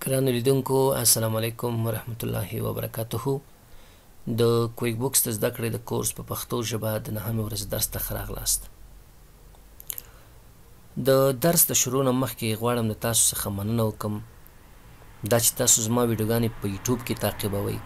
ګرانو لیدونکو السلام علیکم ورحمت الله وبرکاته. د کویک بوکس د زده کړې د کورس په پښتو ژبه د 9مې ورځې درس ته ښه راغلاست. د درس د شروع نه مخکې غواړم د تاسو څخه مننه وکړم دا چې تاسو زما ویډیوګانې په یوټیوب کې تعقیبوئ،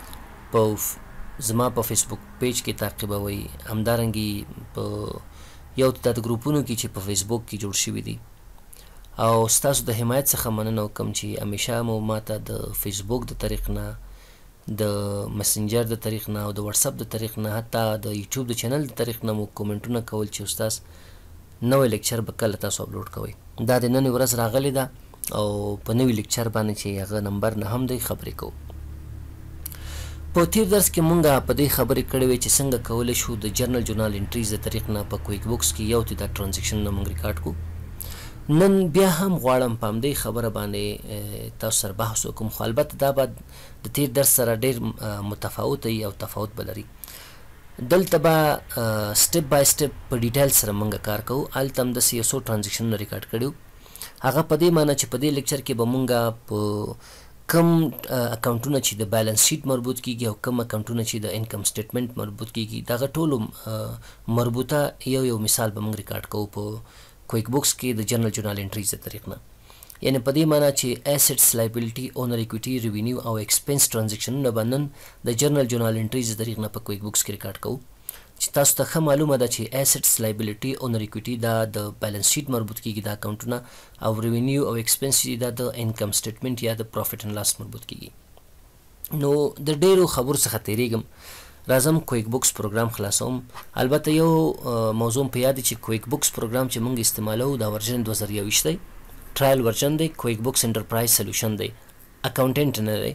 زما په فیسبوک پیج کې تعقیبوئ، همدارنګې په یو تعداد ګروپونو کې چې په فیسبوک کې جوړ شوي دي، او ستاسو د حمایت څخه مننه وکړم چې همیشه مو ماته د فیسبوک د طریق نه، د مسنجر د طریق نه او د واتساپ د طریق نه، حتی د یوټیوب د چینل د طریق نه مو کومنټونه کول چې استاد نوی لیکچر به کله تاسو اپلوډ کوئ. دا د نن ورځ راغلی ده او په نوي لیکچر باندې چې هغه نمبر 9 دی خبرې کوو. په تیر درس کې مونږ په دې خبرې کړې وې چې څنګه کولی شو د جرنل جورنال انټریز د طریق نه په کویک بوکس کې یو تعداد ټرانزیکشنونه مونږ ریکارډ کړو. نن بیا هم غواړم په همدې خبره باندې تاسو سره بحث وکړم، خو البته دا به د تیر درس سره ډېر متفاوت وي او تفاوت به لري. دلته به سټپ بای سټپ په ډیټیل سره مونږ کار کوو. هلته هم داسې یو څو ټرانزیکشنونه ریکارډ کړي، هغه په دې معنی چې په دې لیکچر کې به مونږ په کم اکاونټونه چې د بیلنس شیټ مربوط کیږي او کم اکاونټونه چې د انکم سټیټمنټ مربوط کیږي دغه ټولو مربوطه یو مثال به مونږ ریکارډ کوو په کویک بوکس کې د جرنل جورنال انټریز د طریق نه. یعنی په دې معنی چې ایسټس، لایبیلیټي، اونر ایکویټي، ریوینیو او ایکسپنس ټرانزیکشنونه به نن د جرنل جورنال انټریز د طریق نه په کویک بوکس کې ریکارډ کوو، چې تاسو ته ښه معلومه ده چې ایسټس، لایبیلیټي، اونر ایکویټي دا د بیلنس شیټ مربوط کیږي دا اکاونټونه، او ریوینیو او ایکسپنس دا د انکم سټیټمنټ یا د پروفیټ اینڈ لاس مربوط کیږي. نو د ډیرو خبرو څخه تیریږم، راځم کویک بوکس پروګرام خلاصوم. البته یو موضوع په یاد چې کویک بوکس پروګرام چې موږ استعمالوو دا ورژن 2021 دی، ټرایل ورژن دی، کویک بوکس انټرپرایز سولوشن دی، اکاونټنټ نه دی.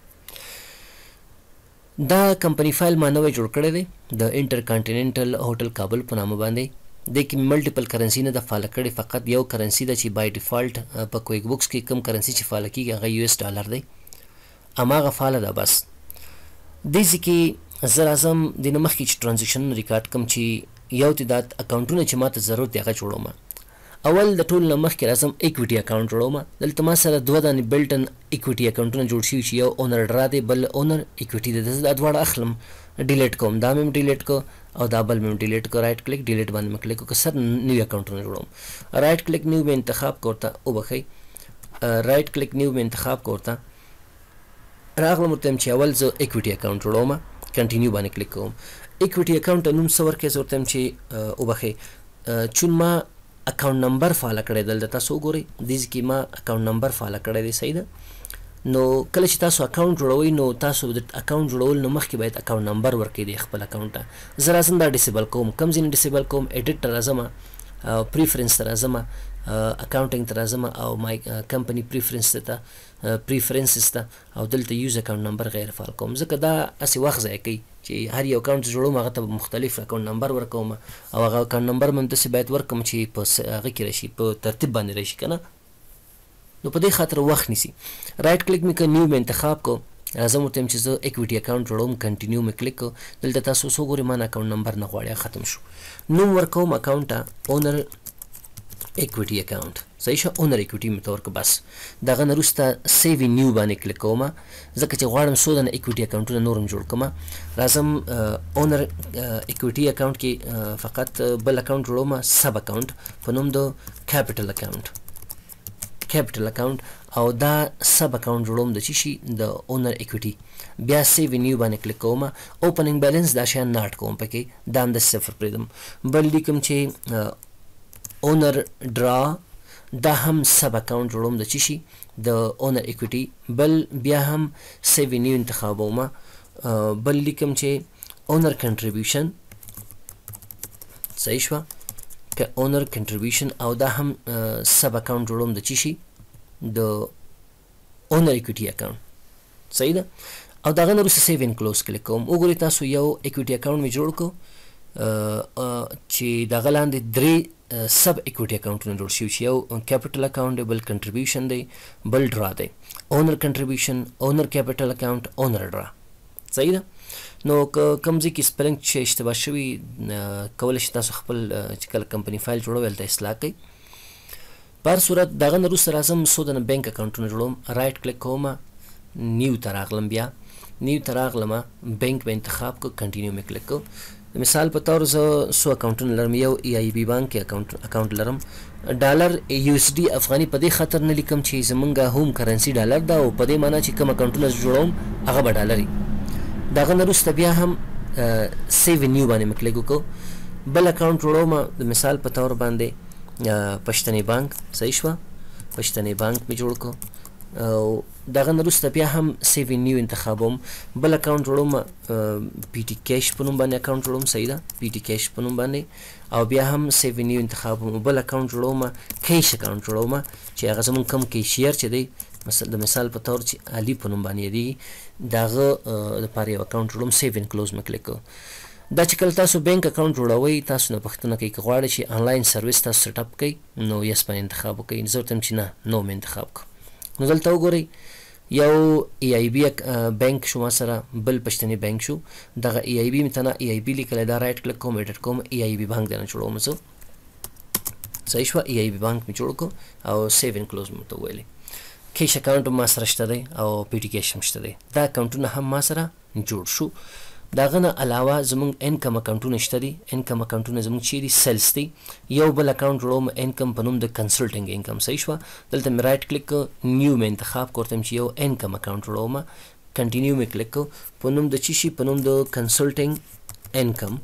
دا کمپنی فایل ما نوی جوړ کړی دی د انټر کانټیننټل هوټل کابل په نامه باندې. د کې ملټیپل کرنسی نه د فالو کړی، فقط یو کرنسی ده چې بای ډیفالت په کویک بوکس کې کم کرنسی چې فالو کیږي هغه US ډالر دی، هماغه فالو ده. بس دې کې زه راځم د نه مخکې چې ټرانزیکشن ریکارډ کړم چې یو تعداد اکاونټونه چې ماته ضرورت دی هغه جوړوم. اول د ټول نه مخکې راځم ایکویټي اکاونټ جوړوم. دلته ما سره دوه دانې بلټن ایکویټي اکاونټونه جوړ شوي چې یو اونر ډرا دی، بل اونر ایکویټي دی. دا دواړه اخلم، ډیلیټ کوم، دا مې ډیلیټ کو او دا بل مې ډیلیټ کو. رائټ کلیک ډیلیټ باندې مې کلیک وکړ، سر نیو اکاونټونه جوړوم. رائټ کلیک نیو مې انتخاب کوته او بخی رائټ کلیک نیو مې انتخاب کوته راغلم ورته چې اول زه ایکویټي اکاونټ جوړوم، کنټینیو باندې کلیک کوم. ایکویټي اکاونټ نوم څه ورکړی زه ورته چې وبخئ چون ما اکاونټ نمبر فالو کړی دلته تاسو وګورئ دې کې ما اکاونټ نمبر فالو کړی دی، صحیح ده. نو کله چې تاسو اکاونټ جوړوئ نو تاسو د اکاونټ جوړول نه مخکې باید اکاونټ نمبر ورکړئ د خپل اکاونټ ته. زه راځم دا ډیسیبل کوم، کوم ځینې ډیسیبل کوم، ایډیټ ته راځم، پریفرنس ته راځم، اکاونټینګ ته راځم او مای کمپنی پریفرنسز ته او دلته یوز اکاونټ نمبر غیر فعال کوم، ځکه دا هسې وخت ضایع کوي چې هر یو اکاونټ جوړوم هغه ته مختلف اکاونټ نمبر ورکوم او هغه اکاونټ نمبر مې همداسې باید ورکړم چې په هغه کې راشي، په ترتیب باندې راشي که نه، نو په دې خاطر وخت نیسي. رایټ کلیک مې کړ، نیو مې انتخاب کو، راځم ورته چې زه ایکویټي اکاونټ جوړوم، کنټینیو مې کلیک کو. دلته تاسو اوس وګورئ ما نه اکاونټ نمبر نه غواړي، ختم شو. نوم ورکوم اکاونټ ته اونر ایکویټي اکاونټ، صحیح شو، اونر ایکویټي مې ته ورکړه. بس دغه نه وروسته سیو نیو باندې کلیک کوم، ځکه چې غواړم څو دانه ایکویټي اکاونټونه نور هم جوړ کړم. راځم اونر ایکویټي اکاونټ کې فقط بل اکاونټ جوړوم، سب اکاونټ په نوم د کیپټل اکاونټ او دا سب اکاونټ جوړوم د چی شي د اونر ایکویټي. بیا سیو نیو باندې کلیک کوم، اوپننګ بیلنس دا شیان ناټ کوم پکې، دا هم د صفر پرېږدم. بل لیکم چې اونر ډرا، دا هم سب اکاونټ جوړوم د چی شي د اونر ایکویټي. بل بیا هم سیو نیو انتخابوم. بل لیکم چې اونر کنټریبیوشن، صحیح شوه که اونر کنټریبیوشن، او دا هم سب اکاونټ جوړوم د چی شي د اونر ایکویټي اکاونټ، صحیح ده. او دغه نه وروسته سیو اینډ کلوز کلیک کوم. وګورئ تاسو یو ایکویټي اکاونټ مې جوړ کړو چې دغه لاندې درې سب ایکویټي اکاونټونه جوړ شوي چې یو کیپټل اکاونټ دی، بل کنټریبیوشن دی، بل ډرا دی. اونر کنټریبیوشن، اونر کیپټل اکاونټ، اونر ډرا، صحیح ده. نو کوم ځای کې سپیلنګ چې اشتباه شوي کولی شي تاسو خپل چې کله کمپنی فایل جوړوئ هلته اصلاح کوئ. په هر صورت دغه نه وروسته راځم څو دنه بینک اکاونټونه جوړوم رایټ کلیک کوم نیو ته راغلم بیا نیو ته راغلم بینک به انتخاب کو کنټینیو مې کلیک کو مثال په تور زه څو اکاونټونه لرم یو ای آی بی بانک اکاونټ لرم ډالر یو اس ډي افغاني په دې خاطر نه لیکم چې زمونږ هوم کرنسي ډالر ده او په دې معنی چې کوم اکاونټونه جوړوم هغه به ډالر دغه نه وروسته بیا هم سیو نیو باندې مې کلیک وکړو بل اکاونټ جوړوم د مثال په تور باندې پښتني بانک صحیح شوه پښتني بانک مې جوړ کړو او دغه نه وروسته بیا هم سیو نیو انتخابوم بل اکاونټ جوړوم پی ټي کیش په نوم باندې اکاونټ جوړوم صحیح ده پی ټي کیش په نوم باندې او بیا هم سیو نیو انتخابوم بل اکاونټ جوړوم کیش اکاونټ جوړوم چې هغه زموږ کم کیشیر چې دی د مثال په تور چې علي په نوم باندې دی دغه دپاره یو اکاونټ جوړوم سیو ان کلوز مې کلیک کړو دا چې کله تاسو بینک اکاونټ جوړوئ تاسو نه پوښتنه کوي که غواړئ چې آنلاین سروس تاسو سیټ اپ کړئ نو یس باندې انتخاب وکړئ زه ورته چې نه نو مې انتخاب کړو نو دلته وګورئ یو ای آی بی بینک شو ما سره بل پښتني بینک شو دغه ای آی بی مې ته نه ای آی بی لیکلی دا رایټ کلیک کوم ایډیټ کوم ای آی بی بانک دی نه جوړوم زه صحیح شوه ای آی بی بانک مې جوړ کړو او سیو ان کلوز مې ورته وویلې کیش اکاونټ هم ما سره شته دی او پی ټي کیش هم شته دی دا اکاونټونه هم ما سره جوړ شو دغه نه علاوه زموږ انکم اکاونټونه شته دي انکم اکاونټونه زموږ چیرې سیلز دي یو بل اکاونټ جوړوم انکم په نوم د کنسلټنګ انکم صحیح شوه دلته مې رایټ کلیک نیو مې انتخاب کوم چې یو انکم اکاونټ جوړوم کنټینیو مې کلیک کو په نوم د چی شي په نوم د کنسلټنګ انکم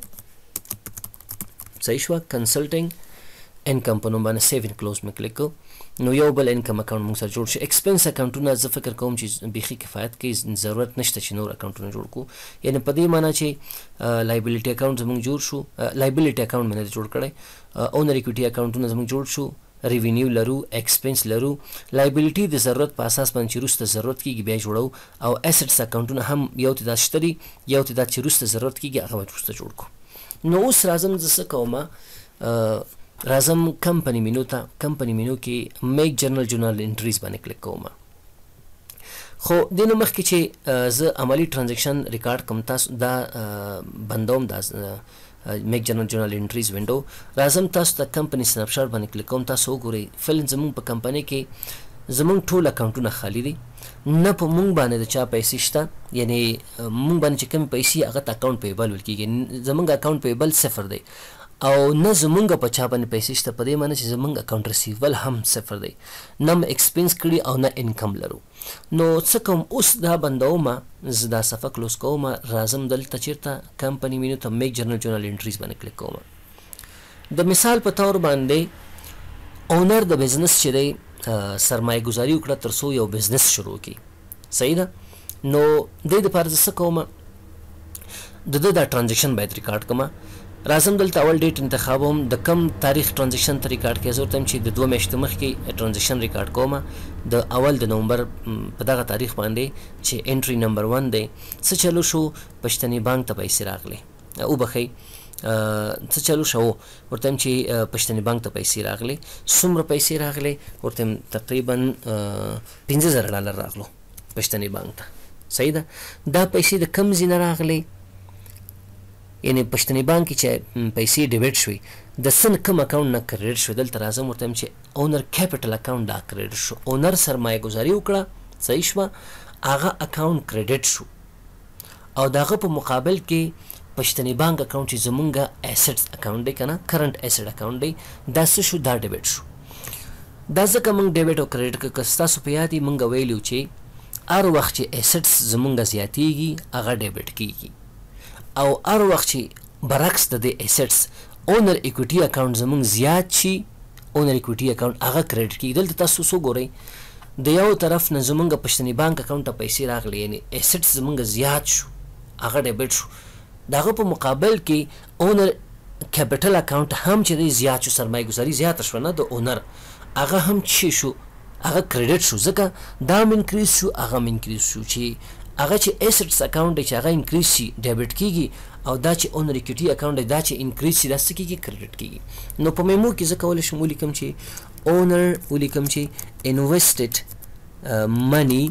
صحیح شوه کنسلټنګ انکم په نوم باندې سیو ان کلوز مې کلیک کو نو یو بل انکم اکاونټ موږ سره جوړ شي ایکسپنس اکاونټونه زه فکر کوم چې بیخي کفایت کوي ضرورت نشته چې نور اکاونټونه جوړ کړو یعنی په دې معنی چې لایبیلیټي اکاونټ زموږ جوړ شو لایبیلیټي اکاونټ مې نه جوړ کړی اونر اکویټي اکاونټونه زموږ جوړ شو ریوینیو لرو ایکسپنس لرو لایبیلیټي د ضرورت په اساس باندې چې وروسته ضرورت کیږي بیا جوړو او اسټس اکاونټونه هم یو تعداد شته دي یو تعداد چې وروسته ضرورت کیږي هغه به وروسته جوړ کړو نو اوس راځم زه څه کوم راځم کمپنی مینو ته کمپنی مینو کې میک جرنل انټریز باندې کلیک کوم خو د نو مخکې چې زه عملی ترانزیکشن ریکارډ کوم تاسو دا بندوم دا میک جرنل انټریز وینډو راځم تاسو ته کمپنی سناپ شاټ باندې کلیک کوم تاسو وګورئ فعلا زموږ په کمپنی کې زموږ ټول اکاونټونه خالی دي نه په مونږ باندې د چا پیسې شته یعنی مونږ باندې چې کوم پیسې هغه ته اکاونټ پیبل ویل کېږي زموږ اکاونټ پیبل صفر دی او نه زمونږ په چا باندې پیسې شته په دې معنی چې زمونږ اکاونټ ریسیوبل هم صفر دی نه م ایکسپنس کړي او نه انکم لرو نو څه کوم اوس دا بندوم زه دا صفحه کلوز کوم راځم دلته چیرته کمپنی مینو ته میک جرنل انټریز باندې کلیک کوم د مثال په تور باندې اونر د بزنس چې دی سرمایه گذاري وکړه تر څو یو بزنس شروع کړي صحیح ده نو د دې لپاره زه څه کوم د دا ترانزیکشن باید ریکارډ کوم راځم دلته اول ډیټ انتخابوم د کم تاریخ ترانزیکشن ته ریکارډ کړئ زه ورته چې د 2 میاشتې مخکې ترانزیکشن ریکارډ کوم د اول د نومبر په دغه تاریخ باندې چې انټری نمبر 1 دی څه چلو شو پښتني بانک ته پیسې راغلي او بخي څه چلو شو ورته چې پښتني بانک ته پیسې راغلي څومره پیسې راغلي ورته تقریبا $15,000 راغلو پښتني بانک ته صحیح ده دا پیسې د کم ځای نه راغلي یعنی پښتني بانک کې چې پیسې ډیبټ شوي د سن کم اکاونټ نه کریډټ شو دلته راځم ورته چې اونر کیپټل اکاونټ دا کریډټ شو اونر سرمایه گذاري وکړه صحیح شوه هغه اکاونټ کریډټ شو او دغه په مقابل کې پښتني بانک اکاونټ چې زمونږ اسټس اکاونټ دی کنه کرنٹ اسټ اکاونټ دی دا څه شو دا ډیبټ شو دا ځکه موږ ډیبټ او کریډټ که ستاسو په یاد موږ ویلو چې هر وخت چې اسټس زمونږ زیاتیږي هغه ډیبټ کیږي او هر وخت چې برعکس د دې اسټس اونر اکویټي اکاونټ زمونږ زیات شي اونر اکویټي اکاونټ هغه کریډټ کیږي دلته تاسو څه ګورئ د یو طرف نه زمونږ پښتني بانک اکاونټ ته پیسې راغلي یعنی اسټس زمونږ زیات شو هغه ډیبټ شو دغه په مقابل کې اونر کیپټل اکاونټ هم چې دی زیات شو سرمایه گذاري زیاته شوه نه د اونر هغه هم چې شو هغه کریډټ شو ځکه دا هم انکریز شو هغه هم انکریز شو چې هغه چې اسټس اکاونټ دی چې هغه انکریز شي ډیبټ کیږي او دا چې اونر اکویټي اکاونټ دی دا چې انکریز شي دا څه کیږي کریډټ کیږي نو په میمو کې زه کولی شم ولیکم چې اونر ولیکم چې انویسټډ money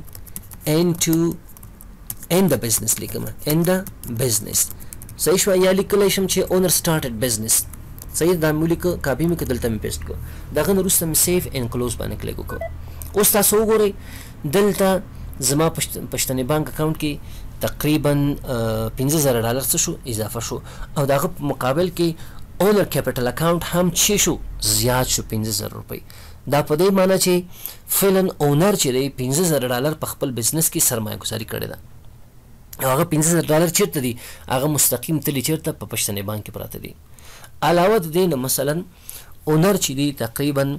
in the business لیکم in the business صحیح شوه یا لیکلی شم چې اونر started business صحیح دا مې ولیکه کاپي مې کړه دلته مې پیسټ کړه دغه نه وروسته مې سیف اینډ کلوز باندې کلیک وکړو اوس تاسو وګورئ دلته زما پښتني بانک اکاونټ کې تقریبا $15,000 څه شو اضافه شو او دغه په مقابل کې اونر کیپټل اکاونټ هم چې شو زیات شو $15,000 دا په دې معنی چې فعلا اونر چې دی $15,000 په خپل بزنس کې سرمایه گذاري کړې ده او هغه $15,000 چیرته دي هغه مستقیم تللی چیرته په پښتني بانک کې پراته دي علاوه د دې نه مثلا اونر چې دی تقریبا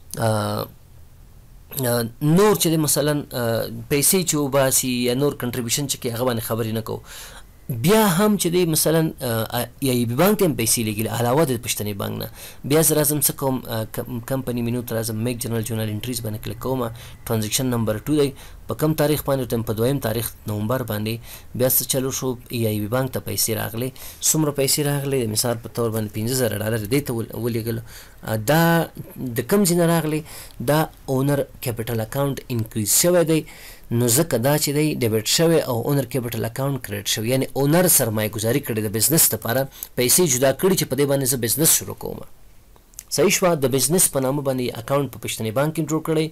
نور چې مثلا پیسې چې وباسي یا نور کنټریبیوشن چې کې هغه باندې خبرې نه کوو بیا هم چې دی مثلا یا بي بانک ته هم پیسې لګي علاوه د پښتني بانک نه بیا زه راځم څه کوم کمپني مینو ته راځم میک جنرال انټریز باندې کلیک کوم ټرانزیکشن نمبر 2 دی په کم تاریخ باندې ته په 2 تاریخ نومبر باندې بیا څه چلو شو یا بي بانک ته پیسې راغلي څومره پیسې راغلي مثال په تور باندې $15,000 دی ته ولېږل دا د کم ځای نه راغلی دا اونر کیپټل اکاونټ انکریز شوی دی نو ځکه دا چې دی ډیبټ شوی او اونر کیپټل اکاونټ کریډ شوی یعنی اونر سرمایه گذاري کړې د بزنس لپاره پیسې جدا کړي چې په دې باندې زه بزنس شروع کوم صحیح شوه د بزنس په نامه باندې اکاونټ په پښتني بانک کې جوړ کړی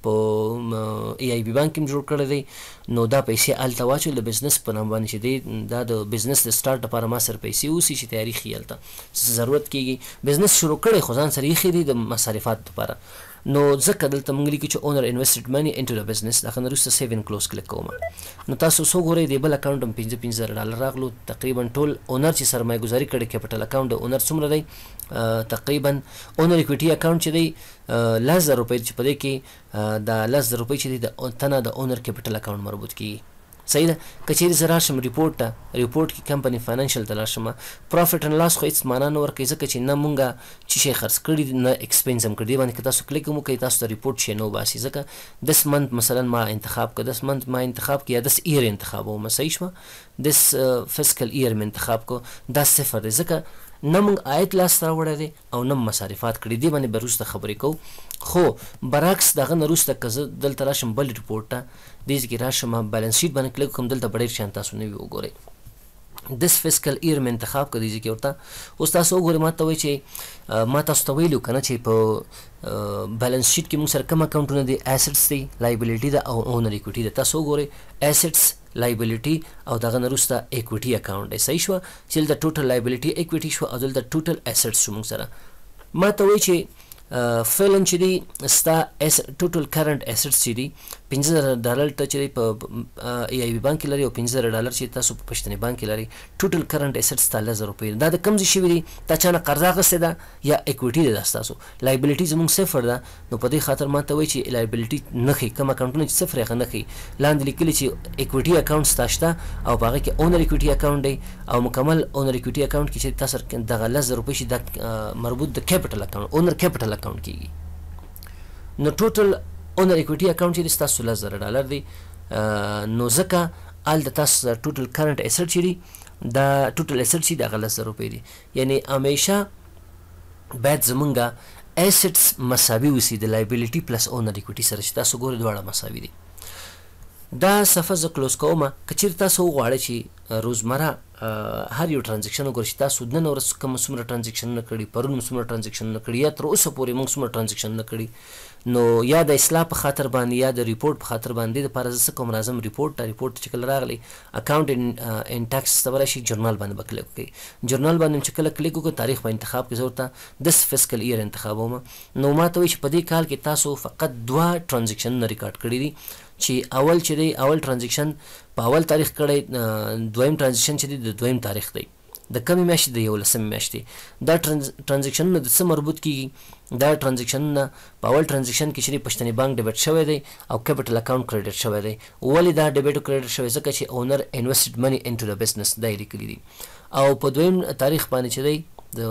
په ای بي بانک کې جوړ کړی دی نو دا پیسې هلته واچول د بزنس په نامه باندې چې دی دا د بزنس د سټارټ لپاره ما سره پیسې اوسي چې تیاری ښي هلته ضرورت کېږي بزنس شروع کړی خو ځان سره ایښي دي د مصارفات لپاره نو ځکه دلته موږ لیکو چې اونر انویسټډ منی انټو د بزنس دغه نه وروسته سیو اینډ کلوز کلیک کوم نو تاسو څو ګورئ د بل اکاونټ هم $15,000 راغلو تقریبا ټول اونر چې سرمایه گذاري کړې کیپټل اکاونټ د اونر څومره دی تقریبا اونر اکویټي اکاونټ چې دی $10,000 چې په دې کې دا $10,000 چې دی د تنه د اونر کیپټل اکاونټ مربوط کیږي صحیح ده که چیرې زه راشم ریپورټ ته ریپورټ کې کمپنی فاینانشل ته راشم پروفیټ اینډ لاس خو هېڅ معنا نه ورکوي ځکه چې نه مونږه چې شی خرڅ کړي نه ایکسپینس هم کړي دې باندې که تاسو کلیک هم وکړئ تاسو ته ریپورټ شی نه وباسي ځکه دس منت مثلا ما انتخاب کړه دس منت ما انتخاب کړه یا دس ایر انتخابوم صحیح شوه دس فسکل ایر مې انتخاب کړو دا صفر دی ځکه نه موږ عاید لاسته راوړی دی او نه مصارفات کړي دې باندې به وروسته خبرې کوو خو برعکس دغه نه وروسته که زه دلته راشم بل ریپورټ ته دې ځای کې راشم بیلنس شیټ باندې کلیک کوم دلته به ډېر شیان تاسو نوي وګورئ دس فسکل ایر مې انتخاب کړه دې ځای کې ورته اوس تاسو وګورئ ما ته وایي چې ما تاسو ته ویلو که نه چې په بیلنس شیټ کې موږ سره کوم اکاونټونه دي ایسټس دی لایبلیټي ده او اونر اکویټي ده تاسو وګورئ ایسټس لایبلیټي او دغه نه وروسته اکویټي اکاونټ دی صحیح شوه چې دلته ټوټل لایبلیټي اکویټي شوه او دلته ټوټل ایسټس شو موږ سره ما ته وایي چې فعلا چې دی ستا ټوټل کرنټ ایسټس چې دي $15,000 ته چې دی په ای بي بانک کې لري او $15,000 چې تاسو په پښتني بانک کې لري ټوټل کرنټ ایسټس تا $10,000 دا د کوم ځای شوي دي تا چا نه قرضه اخیستې ده یا اکویټي ده ستاسو لایبلیټي زموږ صفر ده نو په دې خاطر ما ته وایي چې لایبلیټي نه ښي کوم اکاونټونه چې صفر هغه نه ښي لاندې لیکلي چې اکویټي اکاونټ ستا شته او په هغه کې اونر اکویټي اکاونټ دی او مکمل اونر اکویټي اکاونټ کې چې تاسو دغه $10,000 چې دا مربوط د کیپټل اکاونټ اونر کیپټل اکاونټ کېږي نو ټوټل اونر اکویټي اکاونټ چې دی ستاسو $10,000 دی نو ځکه هلته تاسو ټوټل کرنټ ایسټ چې دی دا ټوټل ایسټ چې دی هغه $10,000 دی یعنی همیشه باید زمونږ ایسټس مساوي اوسي د لایبلیټي پلس اونر اکویټي سره چې تاسو ګورئ دواړه مساوي دي دا صفحه زه کلوز کوم که چیرې تاسو وغواړئ چې روزمره هر یو ټرانزیکشن وګورئ چې تاسو نن ورځ کوم څومره ټرانزیکشنونه کړي پرون مو څومره ټرانزیکشنونه کړي یا تر اوسه پورې موږ څومره ټرانزیکشنونه کړي نو یا د اصلاح په خاطر باندې یا د ریپورټ په خاطر باندې دپاره زه څه کوم راځم ریپورټ ته ریپورټ چې کله راغلی اکاونټ ان ټاکس ته به راشي جرنال باندې به کلیک وکړئ جرنال باندې چې کله کلیک وکړو تاریخ به انتخاب کړئ زه ورته دس فسکل ایر انتخابوم نو ما ته وایي چې په دې کال کې تاسو فقط 2 ټرانزیکشنونه ریکارډ کړي دي چې اول چې دی اول ټرانزیکشن په اول تاریخ کړی دویم ټرانزیکشن چې دی د دویم تاریخ دی د کمې میاشتې د 11مې میاشتې دا ټرانزیکشنونه د څه مربوط کېږي دا ټرانزیکشنونه په اول ټرانزیکشن کې چې پښتني بانک ډیبټ شوی دی او کیپټل اکاونټ کریډټ شوی دی ولې دا ډیبټ او کریډټ شوی ځکه چې اونر انویسټډ منی انټو د بزنس دا یې لیکلي دي او په دویم تاریخ باندې چې دی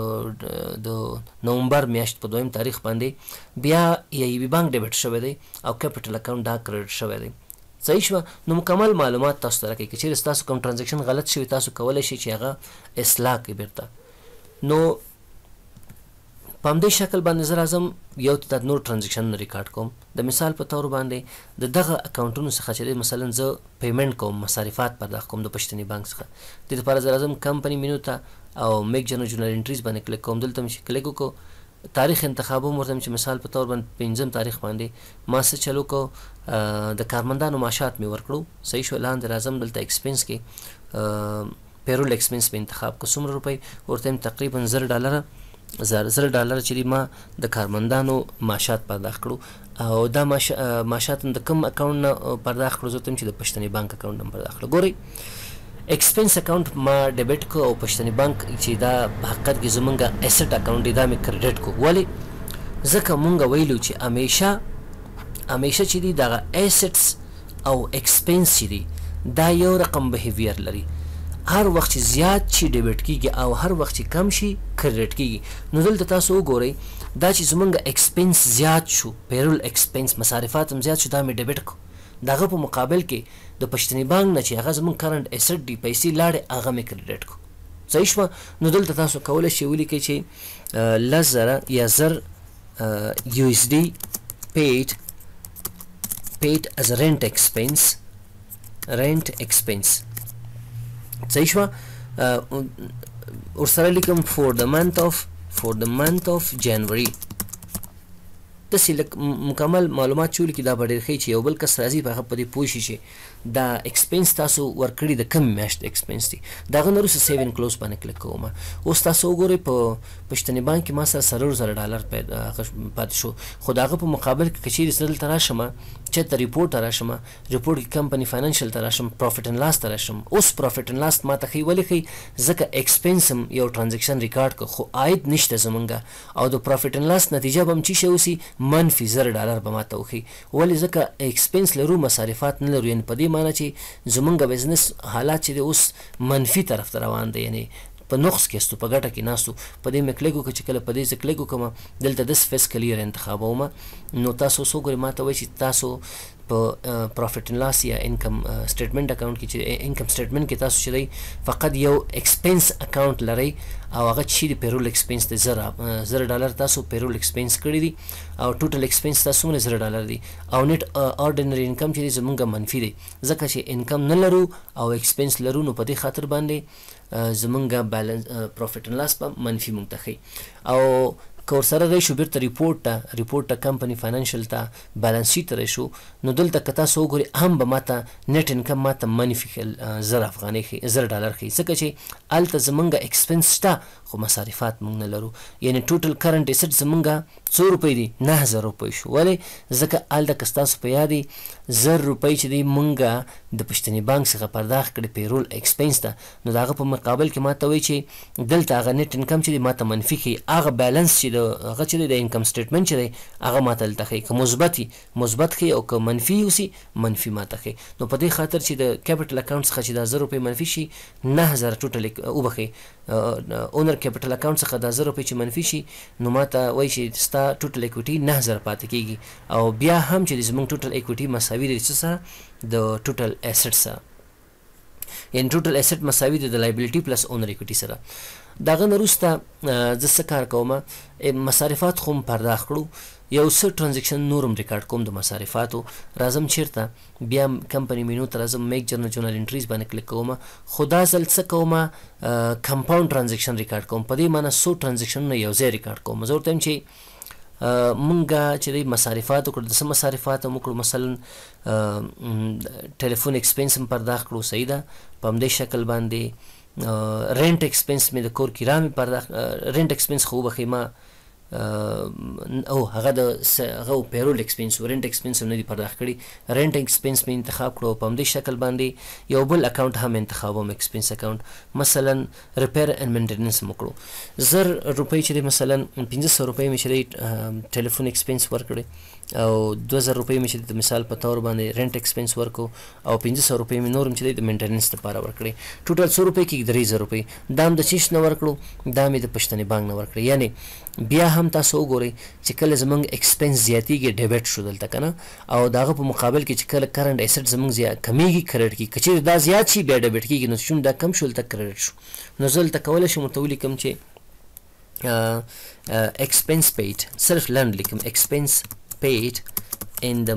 د نومبر میاشت په دویم تاریخ باندې بیا ای بي بانک ډیبټ شوی دی او کیپټل اکاونټ دا کریډټ شوی دی صحیح شوه نو مکمل معلومات تاسو ته راکوي که چیرې ستاسو کوم ټرانزیکشن غلط شوي تاسو کولی شئ چې هغه اصلاح کړئ بیرته نو په همدې شکل باندې زه راځم یو ته نور ټرانزیکشن ریکارډ کوم. د مثال په تور باندې د دغه اکاونټونو څخه چې مثلا زه پیمنټ کوم، مصارفات پرداخت کوم د پښتني بانک څخه، د دې لپاره زه راځم کمپنی مینو ته او میک جنرال انټریز باندې کلیک کوم. دلته مې کلیک وکړو، تاریخ انتخابوم، ورته چې مثال په تور باندې 5 تاریخ باندې ما څه چلو کو د کارمندانو معاشات مې ورکړو. صحیح شو. لاندې راځم دلته ایکسپنس کې پیرول ایکسپنس په انتخاب کو څومره روپۍ، ورته تقریبا $10 چې ما د کارمندانو معاشات پرداخت کړو او دا معاشات د کوم اکاونټ نه پرداخت کړو، زه ته چې د پښتني بانک اکاونټ نه پرداخت کړو. ګورئ ایکسپنس اکاونټ ما ډیبټ کو او پښتني بانک چې دا په حقیقت کې زمونږ ایسټ اکاونټ دی دا مې کریډټ کو. ولې؟ ځکه مونږ ویلو چې همیشه چې دی دغه ایسټس او ایکسپنس چې دی دا یو رقم بهیویر لري. هر وخت چې زیات شي ډیبټ کیږي او هر وخت چې کم شي کریډټ کیږي. نو دلته تاسو وګورئ دا چې زمونږ ایکسپنس زیات شو، پیرول ایکسپنس مصارفات هم زیات شو، دا مې ډیبټ کو. دغه په مقابل کې د پښتني بانک نه چې هغه زمونږ کرنټ ایسټ دی پیسې لاړې هغه مې کریډټ کو. صحیح شوه. نو دلته تاسو کولی شئ ولیکئ چې 10,000 یا 1000 USD paid as a rent expense. صحیح شوه. ورسره لیکم for the month of January. داسې لږ مکمل معلومات چې ولیکي دا به ډېر ښه چې یو بل کس راځي په هغه په دې پوه شي چې دا ایکسپنس تاسو ورکړي د کم میاشت ایکسپنس دی. د هغه نه وروسته سیو ان کلوز باندې کلیک کوم. اوس تاسو وګورئ په پښتني بانک کې ما سره $10,000 پاتې شو، خو د هغه په مقابل کې که چیرې زه دلته راشم چېرته ریپورټ ته راشم، ریپورټ کې کمپني فاینانشل ته راشم، پروفیټ اینډ لاس ته راشم. اوس پروفیټ اینډ لاس ما ته ښیي. ولې ښیي؟ ځکه ایکسپنس هم یو ټرانزیکشن ریکارډ کړ خو عاید نشته زمونږ، او د پروفیټ اینډ لاس نتیجه به هم څه شی اوسي؟ منفي $10 به ما ته وښیي. ولې؟ ځکه ایکسپنس لرو مصارفات نه لرو. یعنې په دې معنی چې زمونږ بزنس حالات چې دی اوس منفي طرف ته روان دی، یعنی په نقص کې استو، په ګټه کې ناستو. په دې مې کلیک وکړه چې کله په دې زه کلیک وکړم دلته داسې فیسکل ایئر انتخابوم. نو تاسو اوس وګورئ ما ته وایي چې تاسو په پروفیټ اینډ لاس یا انکم سټیټمنټ اکاونټ کې چې انکم سټیټمنټ کې تاسو چې دی فقط یو ایکسپنس اکاونټ لرئ او هغه چې دی پیرول ایکسپنس دی $10 تاسو پیرول ایکسپنس کړی دی او ټوټل ایکسپنس تاسو څومره $10 دی او نیټ آرډینري انکم چې دی زمونږ منفي دی، ځکه چې انکم نه لرو او ایکسپنس لرو. نو په دې خاطر باندې زمونږ بیلنس پروفیټ اینډ لاس په منفي مونږ ته ښیي. او که ورسره راشو بیرته ریپورټ ته کمپني فاینانشل ته بیلنس شیټ ته راشو، نو دلته که تاسو وګورئ هم به ماته نیټ انکم ماته منفي $10 ښیي، $10 ښیي، ځکه چې هلته زمونږ ایکسپنس شته خو مصارفات مونږ نه لرو. یعنې ټوټل کرنټ ایسټ زمونږ څو روپۍ دي؟ 9,000 روپۍ شو. ولې؟ ځکه هلته که ستاسو په یاد وي 1000 روپۍ چې دی مونږ د پښتني بانک څخه پرداخت کړي پیرول ایکسپنس ته، نو د هغه په مقابل کې ماته وایي چې دلته هغه نیټ انکم چې دی ماته منفي ښیي، هغه بیلنس چې هغه چې دی د انکم سټیټمنټ چې دی هغه ماته دلته ښیي. که مثبت ښیي او که منفي اوسي منفي ماته ښیي. نو په دې خاطر چې د کیپټل اکاونټ څخه چې دا 1000 روپۍ منفي شي 9,000 ټوټل وبښئ اونر کیپټل اکاونټ څخه دا 1000 روپۍ چې منفي شي نو ماته وایي چې ستا ټوټل اکویټي 9,000 پاتې کېږي. او بیا هم چې زموږ ټوټل اکویټي مساوي دی څه سره؟ د ټوټل ایسټ سره. یعنې ټوټل ایسټ مساوي دی د لایبلیټي پلس اونر اکویټي سره. دغه نه وروسته زه څه کار کوم؟ مصارفات خو م پرداخت کړو، یو څه ټرانزیکشن نور هم ریکارډ کوم د مصارفاتو. راځم چیرته؟ بیا کمپنی مینو ته راځم، میک جنرال انټریز باندې کلیک کوم. خو دا ځل څه کوم؟ کمپاوند ټرانزیکشن ریکارډ کوم. په دې معنی څو ټرانزیکشنونه یو ځای ریکارډ کوم. زه ورته وایم چې مونږ چې دی مصارفات وکړو، د څه مصارفات هم وکړو؟ مثلا ټلیفون ایکسپنس هم پرداخت کړو. صحیح ده. په همدې شکل باندې رینټ ایکسپنس مې د کور کرایه مې پرداخت، رینټ ایکسپنس خو وبښئ ما او هغه د هغه پیرول ایکسپنس و، رینټ ایکسپنس هم نه دي پرداخت کړي. رینټ ایکسپنس مې انتخاب کړو. په همدې شکل باندې یو بل اکاونټ هم انتخابوم، ایکسپنس اکاونټ. مثلا ریپیر اینډ مینټیننس هم وکړو. 1000 روپۍ چې دی مثلا 1500 روپۍ مې چې دی ټلیفون ایکسپنس ورکړی او 2000 روپۍ مې چې د مثال په تور باندې رینټ ایکسپنس ورکو او 1500 روپۍ مې نور هم چې دی د مینټیننس لپاره ورکړی. ټوټل 100 روپۍ کېږي 3000 روپۍ. دا هم د چیش نه ورکړو، دا مې د پښتني بانک نه ورکړی. یعنې بیا هم تاسو وګورئ چې کله زمونږ ایکسپنس زیاتېږي ډیبټ شو دلته که نه، او د هغه په مقابل کې چې کله کرنټ ایسټ زمونږ کمیږي کریډټ کېږي. که چېرې دا زیات شي بیا ډیبټ کېږي، نو چون دا کم شو دلته کریډټ شو. نو زه دلته کولی شم ورته ولیکم چې expense paid صرف لاندې لیکم expense paid in the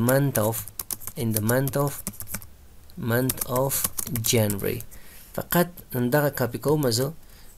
month of January فقط دغه کاپی کوم زه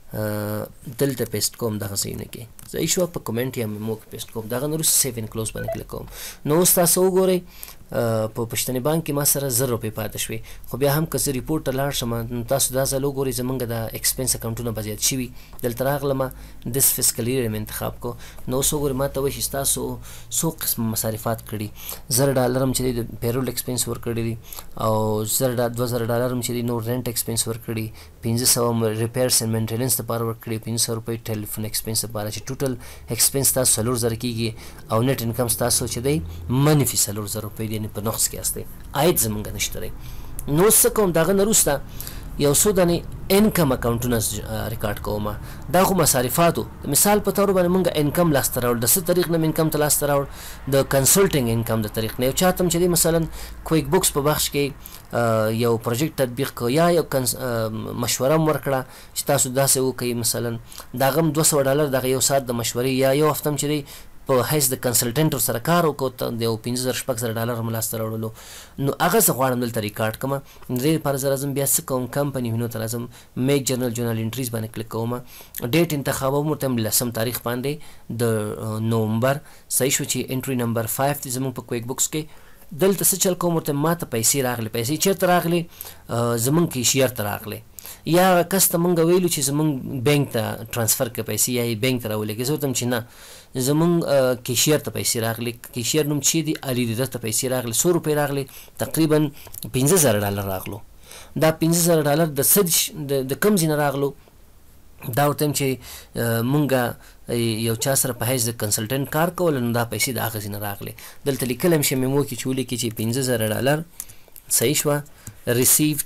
دلته پیسټ کوم دغه ځایونه کې صحیح شو په کمنټ یا میمو کې پیسټ کوم دغه نور سیو ان کلوز باندې کلیک کوم نو اوس تاسو وګورئ په پښتني بانک کې ما سره 0 روپۍ پاتې شوې خو بیا هم که زه ریپورټ ته لاړ شم تاسو دا ځل وګورئ زمونږ د ایکسپنس اکاونټونه به زیات شوي دلته راغلم دس فسکل ایئر مې انتخاب کو نو اوس وګورئ ما ته وایي چې تاسو څو قسم مصارفات کړي $1000 هم چې دی د پیرول ایکسپنس ورکړي دي او $2000 هم چې دی نور رینټ ایکسپنس ورکړي 500 ریپیرز اینڈ مینټیننس لپاره ورکړي 500 روپۍ ټلیفون ایکسپنس لپاره چې ټوټل ایکسپنس تاسو 4000 کېږي او نیټ انکم تاسو چې دی منفي 4000 روپۍ دی په نقص کې استه عاید زمونږ نشته دی نو څه کوم دغه نه وروسته یو څو دانې انکم اکاونټونه ریکارډ کوم دا خو مصارفاتو د مثال په تور باندې مونږ انکم لاسته راوړ د څه طریق نه انکم ته لاسته راوړ د کنسلټینګ انکم د طریق نه یو چاته چې مثلا کویک بوکس په بخش کې یو پروجیکټ تطبیق کو یا یو مشوره ورکړه چې تاسو داسې وکړئ مثلا داغه $200 دغه یو ساعت د مشورې یا یو هفته چې دی په حیث د کنسلټنټ سره کار وکړو د یو $5000 ملاسته راوړلو نو هغه څه غواړم دلته ریکارډ کړم دې لپاره زه راځم بیا څه کوم کمپنی وینو ته راځم میک جرنل انټریز باندې کلیک کوم ډیټ انتخابوم ورته 10 تاریخ باندې د نومبر صحیح شو چې انټری نمبر 5 دی زموږ په کویک بوکس کې دلته څه چل کوم ورته ماته پیسې راغلي پیسې چیرته راغلي زمونږ کې شیر ته راغلي یا کس ته مونږ ویلو چې زمونږ بینک ته ټرانسفر کړه پیسې یا بینک ته راولېږي زه ورته چې نه زمونږ کیشیر ته پیسې راغلي کیشیر نوم چې دی علي دی دته پیسې راغلي 100 روپۍ راغلي تقریبا $5000 راغلو دا $5000 د کم ځای نه راغلو دا ورته چې مونږ یو چا سره په حیث د کنسلټنټ کار کول نو دا پیسې د هغه ځای نه راغلي دلته لیکل هم شي میمو کې چې ولیکي چې $5000 صحیح شوه received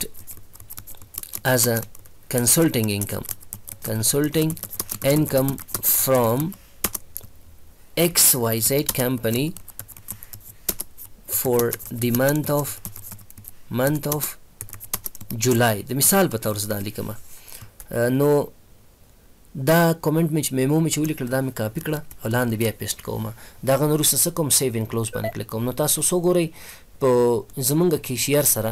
as a consulting income from XYZ company for the month of July د مثال په تور زده لیکم نو دا کومنټ میمو مې چې ولیکل دا مې کاپی کړه او لاندې بیا پیسټ کوم دا غو وروسته څه کوم سیو ان کلوز باندې کلیک کوم نو تاسو څو ګورئ په زمونږ کیشیر سره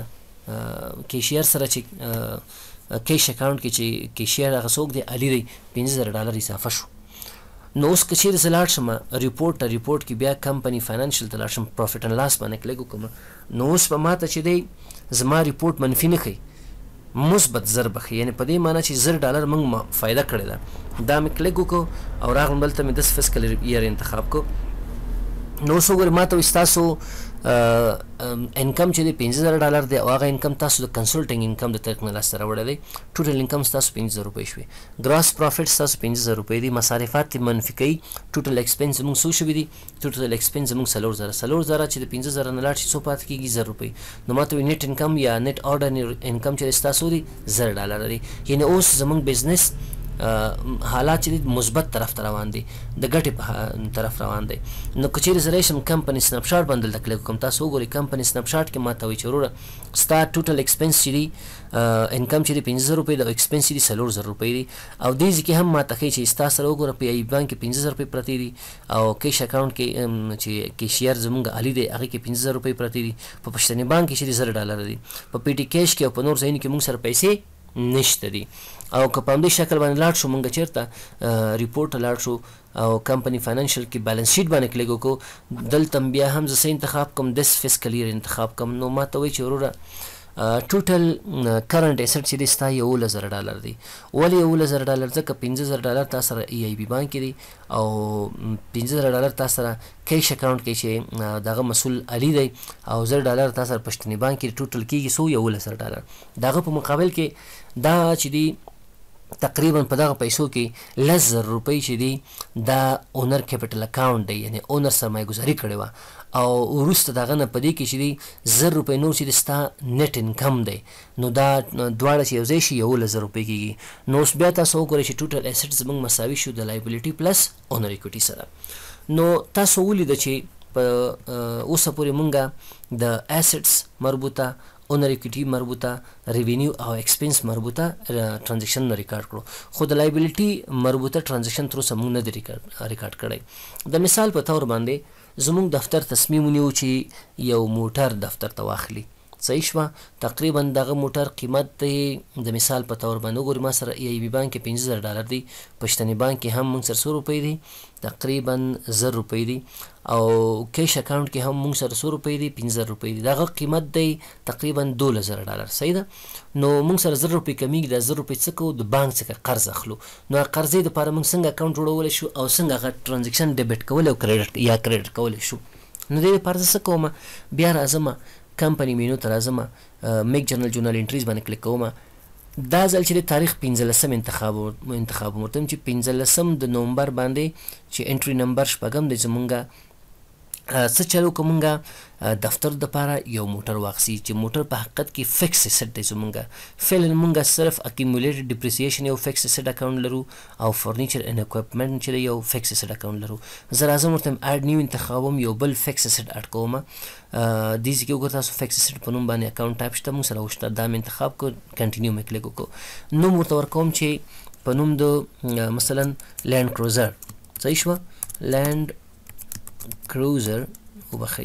چې کیش اکاونټ کې چې کیشیر هغه څوک دی علي دی $5000 اضافه شو نو اوس که چیرې زه لاړ شم ریپورټ کې بیا کمپنی فاینانشل ته لاړ شم پروفیټ اینډ لاس باندې کلیک وکړم نو اوس په ماته چې دی زما ریپورټ منفي نه ښیي مثبت زر بخي یعنی په دې معنی چې $10 موږ فایده کړې ده دا مې کلیک وکړو او راغلم دلته مې 10 فسکل ایئر انتخاب کو نو اوس وګورئ ما ته وایي ستاسو انکم چې دی $5000 دی او هغه انکم تاسو د کنسلټینګ انکم د طریق نه لاسته راوړی دی ټوټل انکم ستاسو 5000 روپۍ شوې ګراس پروفیټ ستاسو 5000 روپۍ دی مصارفات یې منفي کوي ټوټل ایکسپنس زموږ څو شوي دي ټوټل ایکسپنس زموږ 4000 چې د 5000 نه لاړ شي څو پاتې کېږي 1000 روپۍ نو ما ته وایي نیټ انکم یا نیټ آرډینري انکم چې ستاسو دی $1000 دی یعنی اوس زموږ بزنس حالات چې مثبت طرف ته روان دي د ګټې په طرف روان دي نو که چیرې زه راشم کمپنی سنپ شاټ باندې دلته کلیک وکړم تاسو وګورئ کمپنی سنپ شاټ کې ما ته وایي چې وروره ستا ټوټل ایکسپنس چې دی انکم چې دی 5000 روپۍ د ایکسپنس چې دی 4000 روپۍ دی او دې ځای کې هم ما ته ښیي چې ستا سره وګوره په ای بانک کې 5000 روپۍ پرتې دي او کیش اکاونټ کې چې کیشیر زمونږ علي دی هغې کې 5000 روپۍ پرتې دي په پښتني بانک کې چې دی $10 دی په پی ټي کیش کې او په نور ځایونو کې موږ سره پیسې نشته دي او که په همدې شکل باندې لاړ شو مونږ چېرته ریپورټ ته لاړ شو او کمپنی فاینانشل کې بیلنس شیټ باندې کلیک وکړو دلته بیا هم زه څه انتخاب کوم دس فسکل ایئر انتخاب کوم نو ما ته وایي چې وروره ټوټل کرنٹ ایسټ چې دی ستا $11,000 دی ولې $11,000 ځکه $5000 تا سره ای ای بي بانک کې دی او $5000 تا سره کیش اکاونټ کې چې دغه مسؤل علي دی او $1000 تا سره پښتني بانک کې ټوټل کېږي $11,000 دغه په مقابل کې دا چې دی تقریبا په دغه پیسو کې $10,000 چې دی دا اونر کیپټل اکاونټ دی یعنی اونر سرمایه ګزاري کړې وه او وروسته دغه نه په دې کې چې دی $1000 نور چې دی ستا نیټ انکم دی نو دا دواړه چې یو ځای شي $11,000 کېږي نو اوس بیا تاسو وګورئ چې ټوټل ایسټ زموږ مساوي شو د لایبلیټي پلس اونر ایکوټي سره نو تاسو ولیده چې په اوسه پورې مونږه د اسټس مربوطه اونر اکویټي مربوطه ریوینیو او ایکسپنس مربوطه ترانزیکشن ریکارډ کړو خو د لایبیلیټي مربوطه ترانزیکشن تر اوسه مونږ نه دی ریکارډ کړی د مثال په تور باندې زمونږ دفتر تصمیم ونیو چې یو موټر دفتر ته واخلي صحیح شوه تقریبا دغه موټر قیمت دی د مثال په تور باندې وګورئ ما سره ای بي بانک کې $50,000 دی پښتني بانک کې هم موږ سره $100 دی تقریبا $1,000 دی او کیش اکاونټ کې هم موږ سره $100 دی $15,000 دی دغه قیمت دی تقریبا $12,000 صحیح ده نو موږ سره $1,000 کمیږي د $1,000 څه کوو د بانک څخه قرض اخلو نو قرضې دپاره موږ څنګه اکاونټ جوړولی شو او څنګه هغه ټرانزیکشن ډیبټ کولی او کریډټ کولی شو نو دې دپاره زه څه کوم بیا راځم کمپنی مینو ته راځم میک جرنل انټریز باندې کلیک کوم دا ځل چې د تاریخ 15 انتخاب ورته چې 15 د نومبر باندې چې انټری نمبر شپږم دی زمونږه څه چلو کومونږه دفتر دپاره یو موټر واخسي چې موټر په حقیقت کې فکس اسټ دی زمونږه فعلا مونږه صرف اکیمولیټډ ډیپریسیشن یو فکس اسټ اکاونټ لرو او فرنیچر ان اکوپمنټ چې یو فکس اسټ اکاونټ لرو زه راځم ورته اډ نیو انتخابوم یو بل فکس اسټ اډ کوم دې ځکه وګورئ تاسو فکس اسټ په نوم باندې اکاونټ ټایپ شته مونږ سره وشته دا مې انتخاب کړ کنټینیو مې کلیک وکړو نوم ورته ورکوم چې په نوم د مثلا لینډ کروزر صحیح شوه لینډ کروزر وبخی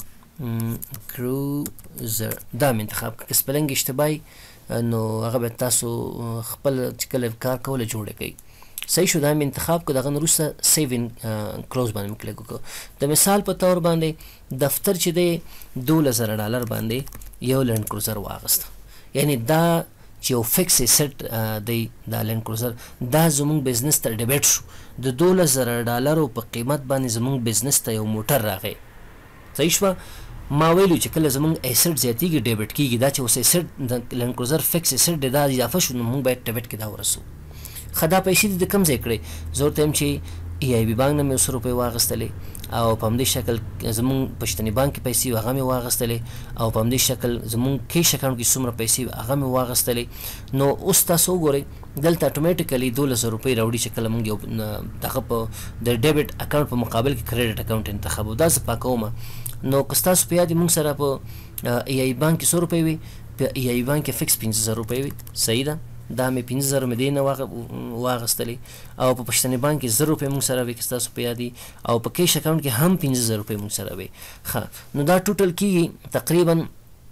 کروزر دا مې انتخاب کړه که سپلنګ اشتباهي نو هغه به تاسو خپل چې کله کار کوله جوړه کوي صحیح شو دا مې انتخاب کړه دغه نه وروسته سیو ان کلوز باندې مې کلیک وکړو د مثال په طور باندې دفتر چې دی $12,000 باندې یو لینډ کروزر واغسته یعنی دا چې یو فکس سیټ دی دا لینډ کروزر دا زموږ بزنس ته ډیبټ شو د $12,000 په قیمت باندې زموږ بزنس ته یو موټر راغی صحیح شوه ما ویلو چې کله زموږ ایسټ زیاتیږي ډیبټ کیږي دا چې اوس ایسټ د لینډ کروزر فکس ایسټ دی دا اضافه شو نو موږ باید ډیبټ کې دا ورسو ښه دا پیسې دې د کوم ځای کړې زه ورته یم چې ای آی بي بانک نه مې $100 واغستلې او په همدې شکل زموږ پښتني بانک کې پیسې هغه مې واغستلې او په همدې شکل زموږ کیش اکاونټ کې څومره پیسې هغه مې واغستلې نو اوس تاسو وګورئ دلته اتوماتیکلی $12,000 راوړي چې کله موږ یو دغه په د ډیبټ اکاونټ په مقابل کې کریډټ اکاونټ انتخابو دا زه پاکوم نو که ستاسو په یاد موږ سره په ای آی بانک کې $100 وي په ای آی بانک کې فکس $15,000 وي صحیح ده دا مې 15,000 مې دی نه واغستلې او په پښتني بانک کې $100 موږ سره وي که ستاسو په یاد وي او په کیش اکاونټ کې هم $15,000 موږ سره وي ښه نو دا ټوټل کېږي تقریبا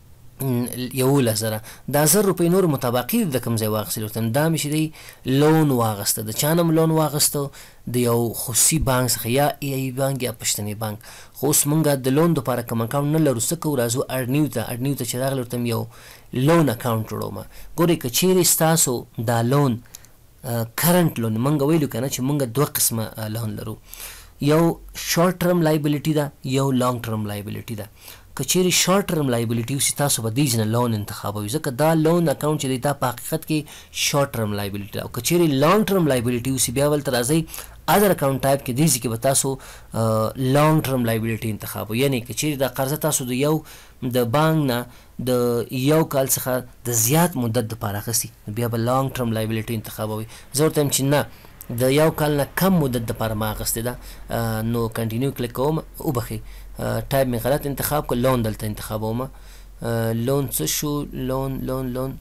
$11,000 دا $1,000 نور مطابقي د کوم ځای واغستل ورته دا مې چې دی لون واغسته د چا نه لون واغسته د یو خصوصي بانک څخه یا ای آی بانک یا پښتني بانک خو اوس مونږ د لون دپاره کوم اکاونټ نه لرو څه کوو راځو اډ نیو ته چې راغلی ورته یو لون اکاونټ جوړوم ګورئ که چیرې ستاسو دا لون کرنټ لون مونږ ویلو که نه چې مونږ دوه قسمه لون لرو یو شارټ ټرم لایبیلیټي ده یو لانګ ټرم لایبیلیټي ده که چیرې شارټ ټرم لایبیلیټي اوسي تاسو به دې نه لون انتخابوي ځکه دا لون اکاونټ چې دی دا په حقیقت کې شارټ ټرم لایبیلیټي ده او که چیرې لانګ ټرم لایبیلیټي اوسي بیا ولته راځئ ادر اکاونټ ټایپ کې دې ځکه به تاسو لانګ ټرم لایبیلیټي انتخابوي یعنی که چیرې دا قرضه تاسو د یو د بانک نه د یو کال څخه د زیات مدت دپاره اخیستي بیا به لانګ ټرم لایبیلیټي انتخابوي زه ورته یم چې نه د یو کال نه کم مدت دپاره ما اخیستې ده نو کنټینیو کلیک کوم وبخئ ټایپ مې غلط انتخاب کړ لون دلته انتخابوم لون څه شو لون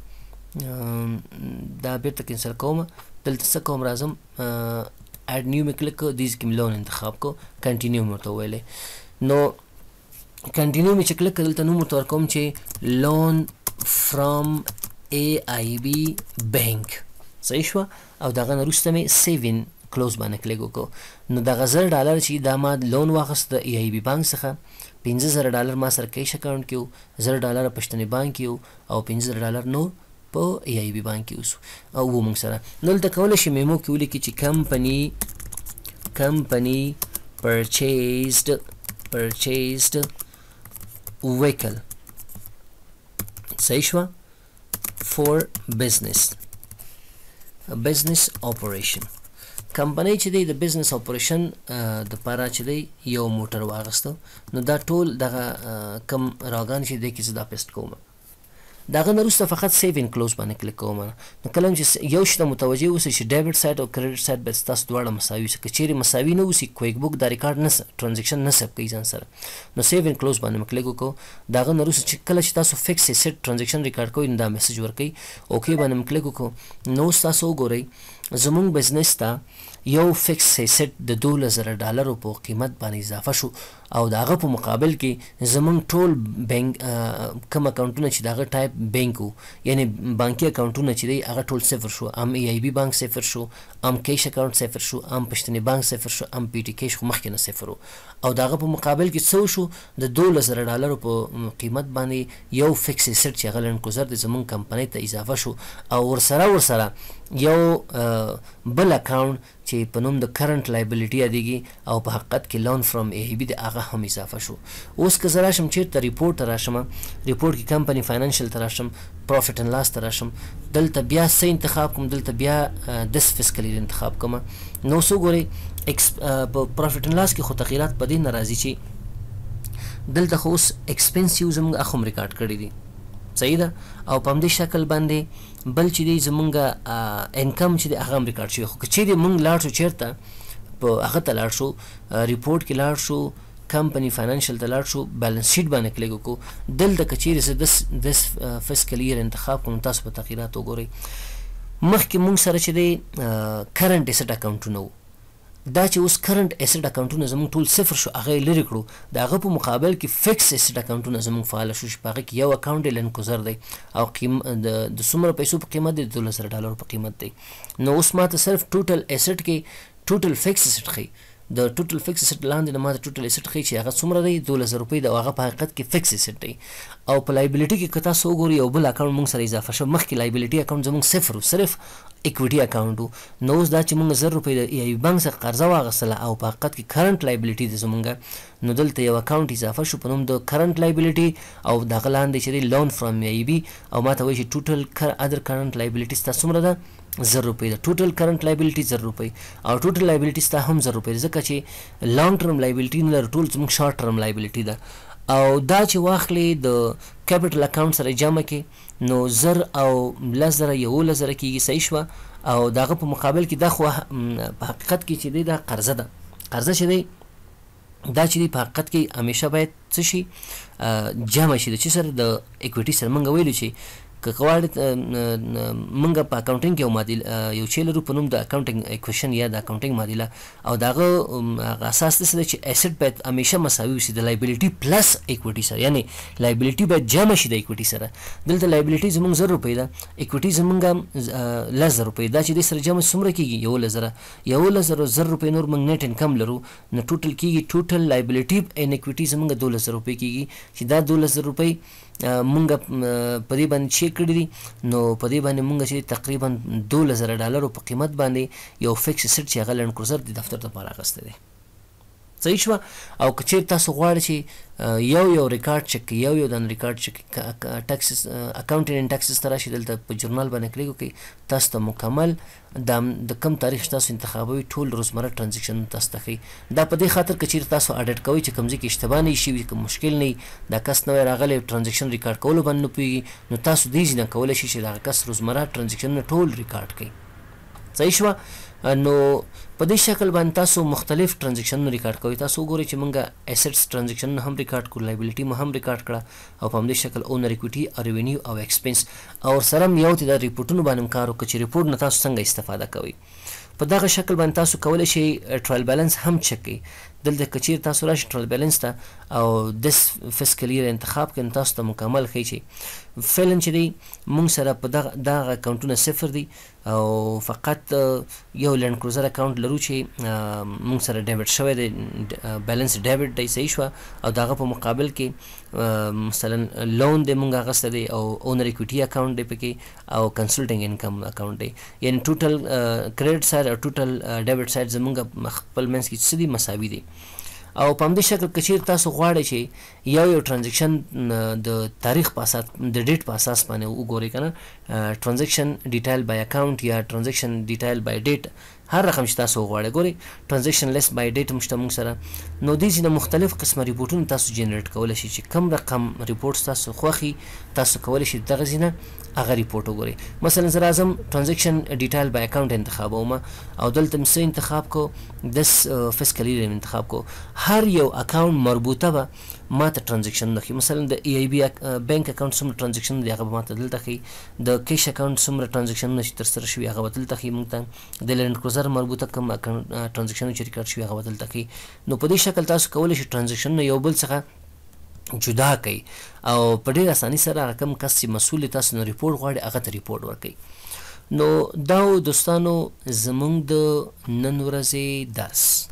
دا بیرته کینسل کوم دلته څه کوم راځم اډ نیو مې کلیک کړ دې کې مې لون انتخاب کړ کنټینیو مې ورته ویلی نو کنټینیو مې چې کلیک کړ دلته نوم ورته ورکوم چې لون فرام ای آی بي بانک صحیح شوه او دغه نه وروسته مې سیو ان کلوز باندې کلیک وکړو نو دغه $1,000 چې دا ما لون واخیست د ای آی بي بانک څخه $15,000 ما سره کیش اکاونټ کې و $1,000 پښتني بانک کې و او $15,000 نور په ای آی بي بانک کې اوسو او و موږ سره نو دلته کولی شي میمو کې ولیکي چې کمپني purchased vehicle صحیح شوه for business operation کمپنۍ چې دی د بزنس اپریشن دپاره چې دی یو موټر واغسته نو دا ټول دغه کم راګان چې دی کې زه دا پیسټ کوم دغه نه وروسته فقط سیو ان کلوز باندې کلیک کوم. نو کله چې یو شی ته متوجه اوسئ چې ډیبټ سایډ او کریډټ سایډ باید ستاسو دواړه مساوي وي. که چیرې مساوي نه اوسي کویک بک دا ریکارډ نه ټرانزیکشن نه ثبت کوي ځان سره. نو سیو ان کلوز باندې کلیک وکړو. دغه نه وروسته چې کله چې تاسو فکس سیټ ټرانزیکشن ریکارډ کوئ نو دا میسج ورکوي. اوکې باندې کلیک وکړو. نو اوس تاسو وګورئ زموږ بزنس ته یو فکس سیټ د $12,000 په قیمت باندې اضافه شو او د هغه په مقابل کې زموږ ټول بینک کوم اکاونټونه چې د هغه ټایپ بینک وو یعنی بانکي اکاونټونه چې دی هغه ټول صفر شو. ام ای آی بي بانک صفر شو، ام کیش اکاونټ صفر شو، ام پښتني بانک صفر شو، ام پی ټي کیش خو مخکې نه صفر وو. او د هغه په مقابل کې څه شو د $12,000 په قیمت باندې یو فکس سیټ چې هغه لنډ ګذر د زموږ کمپنۍ ته اضافه شو او ورسره یو بل اکاونټ چې په نوم د کرنٹ لایبیلیټي یادېږي او په حقیقت کې لون فرام ای بي د هغه هم اضافه شو. اوس که زه راشم چېرته ریپورټ ته راشم، ریپورټ کې کمپنی فاینانشل ته راشم، پروفیټ اینډ لاس ته راشم، دلته بیا څه انتخاب کوم، دلته بیا دس فسکل ایر انتخاب کوم. نو اوس وګورئ په پروفیټ اینډ لاس کې خو تغییرات په دې نه راځي چې دلته خو اوس ایکسپنسیو زموږ هغه هم ریکارډ کړي دي، صحیح ده. او په همدې شکل باندې بل چې دی زمونږ انکم چې دی هغه هم ریکارډ شوی. خو که چیرې مونږ لاړ شو چېرته په هغه ته لاړ شو ریپورټ کې لاړ شو، کمپنی فاینانشل ته لاړ شو، بیلنس شیټ باندې کلیک وکړو، دلته که چیرې زه دس فسکل ایر انتخاب کوم تاسو په تغییرات وګورئ. مخکې مونږ سره چې دی کرنٹ ایسټ اکاونټونه وو، دا چې اوس کرنٹ ایسټ اکاونټونه زموږ ټول صفر شو هغه یې لرې کړو. د هغه په مقابل کې فکس ایسټ اکاونټونه زموږ فعاله شو چې په هغه کې یو اکاونټ یې لنډ دی او د څومره پیسو په قیمت دی، $12,000 په قیمت دی. نو اوس ماته صرف ټوټل ایسټ کې ټوټل فکس ایسټ ښیي، د ټوټل فکس ایسټ لاندې نه ماته ټوټل ایسټ ښیي چې هغه څومره دی، $12,000 دی او هغه په حقیقت کې فکس ایسټ دی. او په لایبیلیټي کې که تاسو وګورئ یو بل اکاونټ موږ سره اضافه شو. مخکې لایبیلیټي اکاونټ زموږ صفر و، صرف اکویټي اکاونټ و. نو اوس دا چې موږ $1,000 د ای آی بانک څخه قرضه واخیستله او په حقیقت کې کرنٹ لایبیلیټي د زموږ، نو دلته یو اکاونټ اضافه شو په نوم د کرنٹ لایبیلیټي او د هغه لاندې چې دی لون فرام ای بي او ماته وایي چې ټوټل ادر کرنٹ لایبیلیټي ستا څومره ده، $1,000 ده. ټوټل کرنٹ لایبیلیټي $1,000 او ټوټل لایبیلیټي ستا هم $1,000 ځکه چې لانګ ټرم لایبیلیټي نه لرو، ټول زموږ شارټ ټرم لایبیلیټي ده. او دا چې واخلې د کیپټل اکاونټ سره جمع کې نو 1000 او 10,000 11,000 کېږي، صحیح شوه. او دغه په مقابل کې دا خو په حقیقت کې چې دی دا قرضه ده. قرضه چې دی دا چې دی په حقیقت کې همیشه باید څه شي جمع شي د چې سره د اکویټي سره. موږ ویلو چې که غواړې موږ په اکاونټینګ کې یو معادله یو شی لرو په نوم د اکاونټینګ اکویشن یا د اکاونټینګ معادله، او د هغه اساس داسې دی چې ایسټ باید همیشه مساوي وشي د لایبیلیټي پلس اکویټي سره، یعنی لایبیلیټي باید جمع شي د اکویټي سره. دلته لایبیلیټي زموږ $1,000 ده، اکویټي زموږ $10,000 دا چې دې سره جمع څومره کېږي، 11,000 $1,000 نور موږ نیټ انکم لرو نو ټوټل کېږي، ټوټل لایبیلیټي ان اکویټي زموږ $12,000 کېږي چې دا $12,000 مونږ په دې باندې چیک کړي دي. نو په دې باندې مونږ چې تقریبا $12,000 په قیمت باندې یو فکس سیټ چې هغه لنډ کروزر د دفتر لپاره اخیستی دی، صحیح شوه. او که چیرې تاسو غواړئ چې یو ریکارډ چک کړئ، یو دانه ریکارډ چک کړئ، ټکسس اکاونټینګ اینډ ټکسس ته راشئ، دلته په جرنال باندې کلیک وکړئ، تاسو ته مکمل د کم تاریخ چې تاسو انتخابوي ټول روزمره ټرانزیکشن تاسو ته ښیي. دا په دې خاطر که چیرې تاسو اډیټ کوئ چې کوم ځای کې اشتباه نه شي، کوم مشکل نه وي، دا کس نوی راغلی ټرانزیکشن ریکارډ کولو باندې نه پوهېږي، نو تاسو دې ځای نه کولی شئ چې دغه کس روزمره ټرانزیکشنونه ټول ریکارډ کړئ، صحیح شوه. نو په دې شکل باندې تاسو مختلف ټرانزیکشنونه ریکارډ کوئ. تاسو وګورئ چې موږ ایسټس ټرانزیکشنونه هم ریکارډ کړو، لایبیلیټي مو هم ریکارډ کړه، او په همدې شکل اونر اکویټي او ریونیو او ایکسپنس او سره هم یو د ریپورټونو باندې هم کار وکړو چې ریپورټ نه تاسو څنګه استفاده کوئ. په دغه شکل باندې تاسو کولی شئ ټرایل بیلنس هم چک کړئ. دلته که چیرې تاسو راشئ ټرایل بیلنس ته او دس فسکل ایر انتخاب کړئ، تاسو ته مکمل ښیي چې فعلا چې دی مونږ سره په دغه اکاونټونه صفر دي او فقط یو لینډ کروزر اکاونټ لرو چې مونږ سره ډیبټ شوی دی، بیلنس ډیبټ دی، صحیح شوه. او دغه په مقابل کې مثلا لون دی مونږ اخیستی دی او اونر اکویټي اکاونټ دی پکې او کنسلټینګ انکم اکاونټ دی، یعنی ټوټل کریډټ سایډ او ټوټل ډیبټ سایډ زمونږ خپل منځ کې څه دي مساوي دي. او په همدې شکل که چیرې تاسو غواړئ چې یو ټرانزیکشن د تاریخ په اساس د ډیټ په اساس باندې وګورئ که نه، ټرانزیکشن ډیټیل بای اکاونټ یا ټرانزیکشن ډیټیل بای ډیټ هر رقم چې تاسو وغواړئ. ګورئ ټرانزیکشن لیست بای ډیټ هم شته موږ سره. نو دې ځینې مختلف قسمه ریپورټونه تاسو جنریټ کولی شئ چې کوم رقم ریپورټ تاسو خوښي تاسو کولی شئ دغه ځینه هغه ریپورټ وګورئ. مثلا زه راځم ټرانزیکشن ډیټیل بای اکاونټ انتخابوم او دلته مې څه انتخاب کو دس فسکل ایئر انتخاب کو. هر یو اکاونټ مربوطه به ما ته ټرانزیکشن ښیي. مثلا د ای آی بي بینک اکاونټ څومره ټرانزیکشن دی هغه به ما ته دلته ښیي. د کیش اکاونټ څومره ټرانزیکشنونه چې ترسره شوي هغه به دلته ښیي موږ ته. د لینډ کروزر مربوطه کوم ټرانزیکشنونه چې ریکارډ شوي هغه به دلته ښیي. نو په دې شکل تاسو کولی شئ ټرانزیکشنونه یو بل څخه جدا کوي او په ډېر اساني سره هغه کوم کس چې مسؤل تاسو نه ریپورټ غواړي هغه ته ریپورټ ورکوي. نو دا دوستانو زموږ د نن ورځې درس